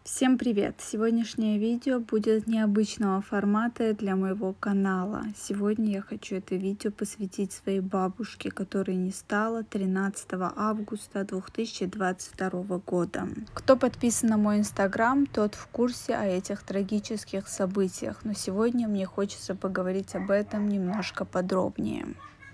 Всем привет! Сегодняшнее видео будет необычного формата для моего канала. Сегодня я хочу это видео посвятить своей бабушке, которой не стало 13 августа 2022 года. Кто подписан на мой инстаграм, тот в курсе о этих трагических событиях, но сегодня мне хочется поговорить об этом немножко подробнее.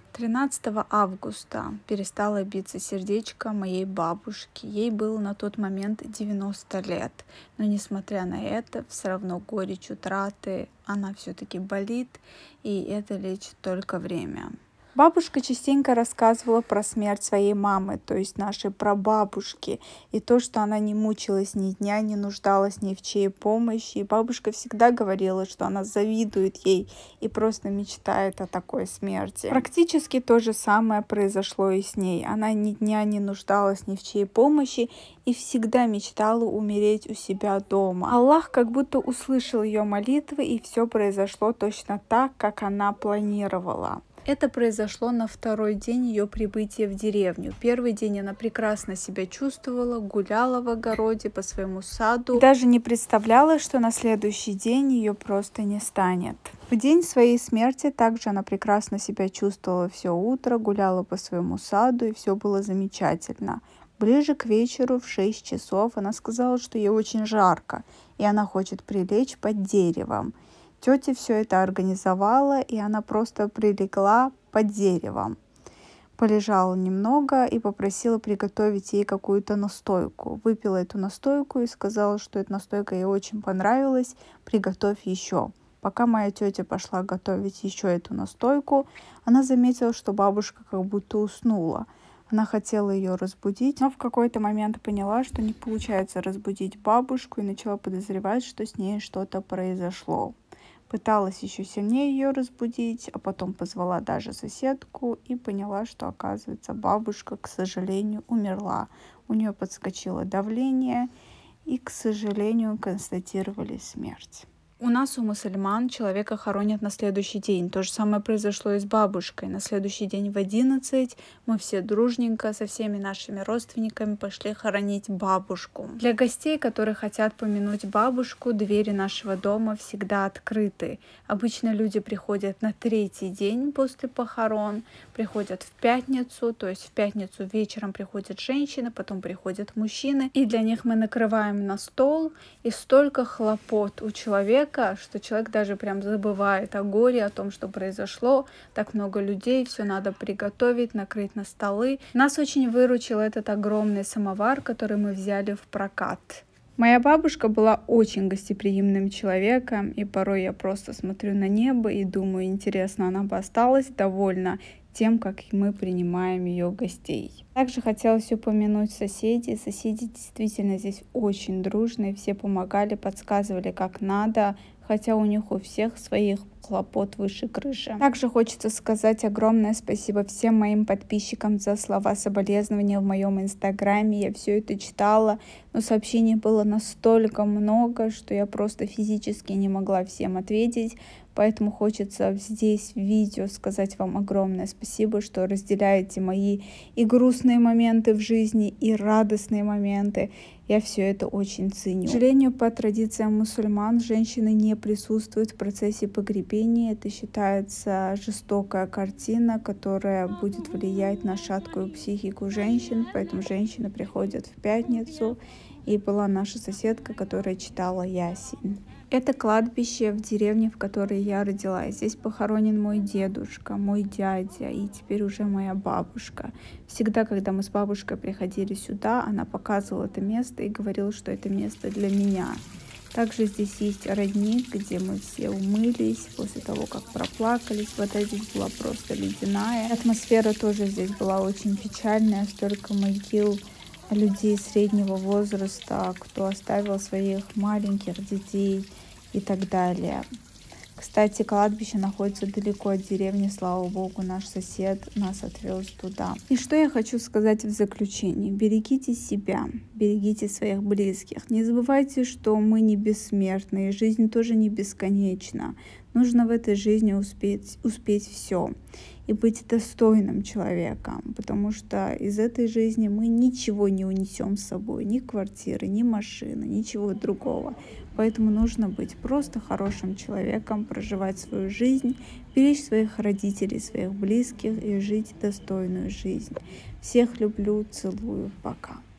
13 августа перестало биться сердечко моей бабушки. Ей было на тот момент 90 лет. Но несмотря на это, все равно горечь утраты, она все-таки болит, и это лечит только время. Бабушка частенько рассказывала про смерть своей мамы, то есть нашей прабабушки, и то, что она не мучилась ни дня, не нуждалась ни в чьей помощи. И бабушка всегда говорила, что она завидует ей и просто мечтает о такой смерти. Практически то же самое произошло и с ней. Она ни дня не нуждалась ни в чьей помощи и всегда мечтала умереть у себя дома. Аллах как будто услышал ее молитвы, и все произошло точно так, как она планировала. Это произошло на второй день ее прибытия в деревню. Первый день она прекрасно себя чувствовала, гуляла в огороде по своему саду. Даже не представляла, что на следующий день ее просто не станет. В день своей смерти также она прекрасно себя чувствовала все утро, гуляла по своему саду, и все было замечательно. Ближе к вечеру в 6 часов она сказала, что ей очень жарко, и она хочет прилечь под деревом. Тетя все это организовала, и она просто прилегла под деревом. Полежала немного и попросила приготовить ей какую-то настойку. Выпила эту настойку и сказала, что эта настойка ей очень понравилась, приготовь еще. Пока моя тетя пошла готовить еще эту настойку, она заметила, что бабушка как будто уснула. Она хотела ее разбудить, но в какой-то момент поняла, что не получается разбудить бабушку, и начала подозревать, что с ней что-то произошло. Пыталась еще сильнее ее разбудить, а потом позвала даже соседку и поняла, что, оказывается, бабушка, к сожалению, умерла. У нее подскочило давление, и, к сожалению, констатировали смерть. У нас, у мусульман, человека хоронят на следующий день. То же самое произошло и с бабушкой. На следующий день в 11 мы все дружненько со всеми нашими родственниками пошли хоронить бабушку. Для гостей, которые хотят помянуть бабушку, двери нашего дома всегда открыты. Обычно люди приходят на третий день после похорон, приходят в пятницу, то есть в пятницу вечером приходят женщины, потом приходят мужчины, и для них мы накрываем на стол, и столько хлопот у человека, что человек даже прям забывает о горе, о том, что произошло. Так много людей, все надо приготовить, накрыть на столы. Нас очень выручил этот огромный самовар, который мы взяли в прокат. Моя бабушка была очень гостеприимным человеком, и порой я просто смотрю на небо и думаю, интересно, она бы осталась довольна тем, как мы принимаем ее гостей. Также хотелось упомянуть соседей. Соседи действительно здесь очень дружные, все помогали, подсказывали, как надо, хотя у них у всех своих хлопот выше крыши. Также хочется сказать огромное спасибо всем моим подписчикам за слова соболезнования в моем инстаграме. Я все это читала, но сообщений было настолько много, что я просто физически не могла всем ответить. Поэтому хочется здесь в видео сказать вам огромное спасибо, что разделяете мои и грустные моменты в жизни, и радостные моменты. Я все это очень ценю. К сожалению, по традициям мусульман, женщины не присутствуют в процессе погребения. Это считается жестокая картина, которая будет влиять на шаткую психику женщин. Поэтому женщины приходят в пятницу. И была наша соседка, которая читала Ясин. Это кладбище в деревне, в которой я родилась. Здесь похоронен мой дедушка, мой дядя и теперь уже моя бабушка. Всегда, когда мы с бабушкой приходили сюда, она показывала это место и говорила, что это место для меня. Также здесь есть родник, где мы все умылись после того, как проплакались. Вода здесь была просто ледяная. Атмосфера тоже здесь была очень печальная, столько могил людей среднего возраста, кто оставил своих маленьких детей и так далее. Кстати, кладбище находится далеко от деревни, слава богу, наш сосед нас отвез туда. И что я хочу сказать в заключении. Берегите себя, берегите своих близких. Не забывайте, что мы не бессмертны, и жизнь тоже не бесконечна. Нужно в этой жизни успеть все. и быть достойным человеком, потому что из этой жизни мы ничего не унесем с собой, ни квартиры, ни машины, ничего другого. Поэтому нужно быть просто хорошим человеком, проживать свою жизнь, беречь своих родителей, своих близких и жить достойную жизнь. Всех люблю, целую, пока.